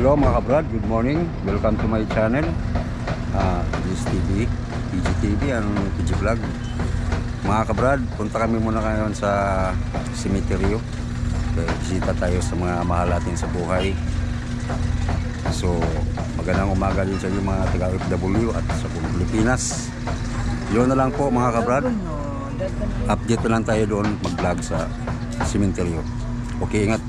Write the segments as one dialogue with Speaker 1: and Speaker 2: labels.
Speaker 1: Hello mga kabrad, good morning. Welcome to my channel. This TV, PGTV, ang PG Vlog. Mga kabrad, punta kami muna ngayon sa cemetery. Bisita tayo sa mga mahal natin sa buhay. So, magandang umaga din sa inyo mga taga-OFW at sa Pilipinas. Yun na lang po mga kabrad. Update na lang tayo doon mag-vlog sa cemetery. Okay, ingat.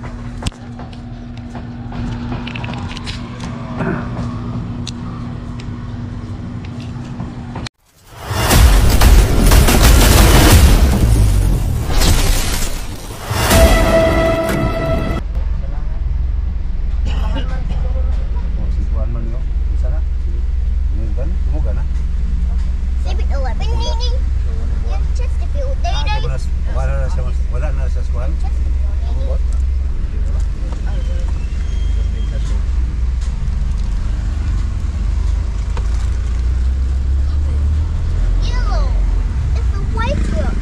Speaker 2: Wala na sa skuhan.
Speaker 3: Yellow. It's the white book.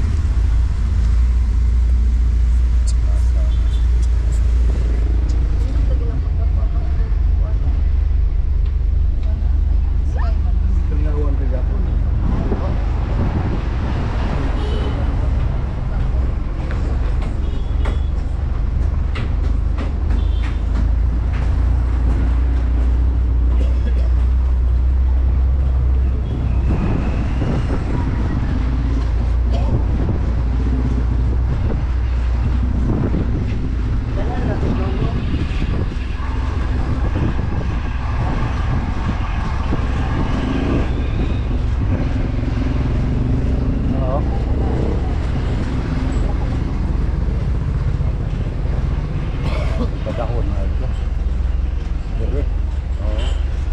Speaker 1: Padahon na ito. Dire. Oo.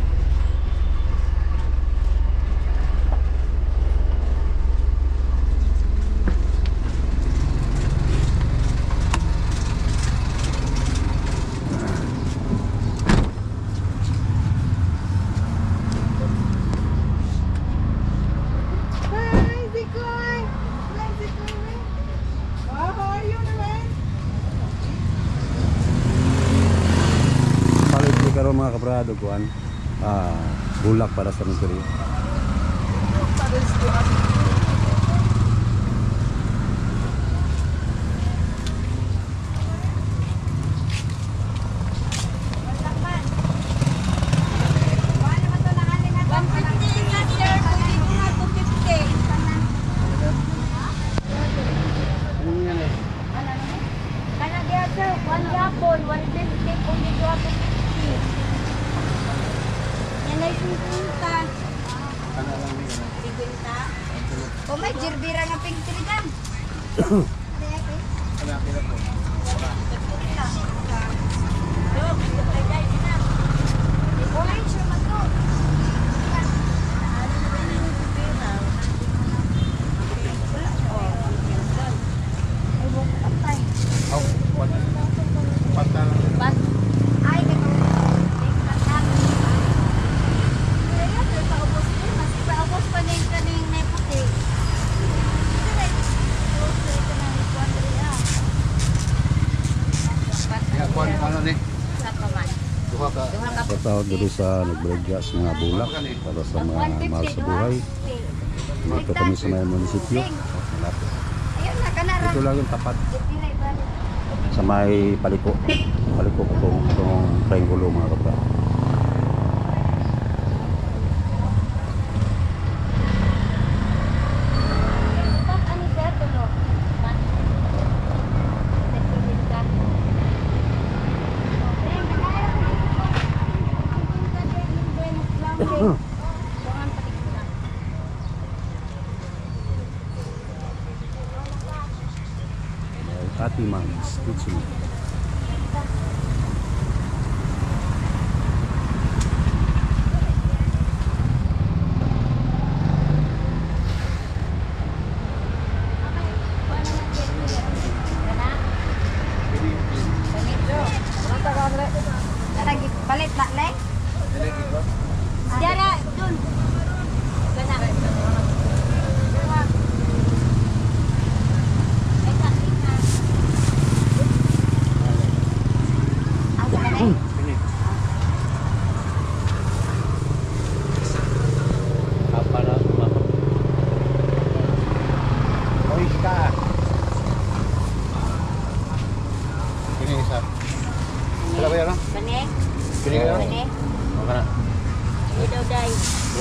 Speaker 1: Karon mga kabrado kuan bulak para sa cemetery.
Speaker 3: Oh, may jirbira na pink tree dyan. Patawag dito sa nagbrega sa mga bulak para sa mga mahal sa buhay. Dito kami sa may munisipyo. Ito lang yung tapat sa may paliko. Paliko itong triangulo mga kapatid. Ati Mom's Kitchen. Palit na, Leng? Diara, dun.
Speaker 2: Kini isa. Sila ba yan?
Speaker 4: Kani?
Speaker 2: Kini ba yan?
Speaker 4: Kani?
Speaker 2: Okay na.
Speaker 4: Hindi daw day.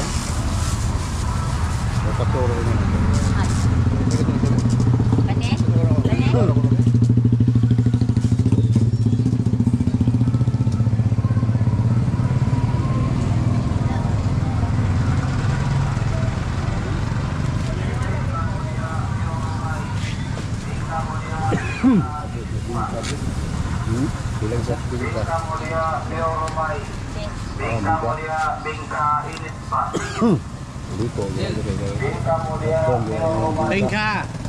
Speaker 2: Paturo ini.
Speaker 4: Kani? Kani?
Speaker 2: Bilang sa bingka.
Speaker 3: Dito,
Speaker 2: Bingka.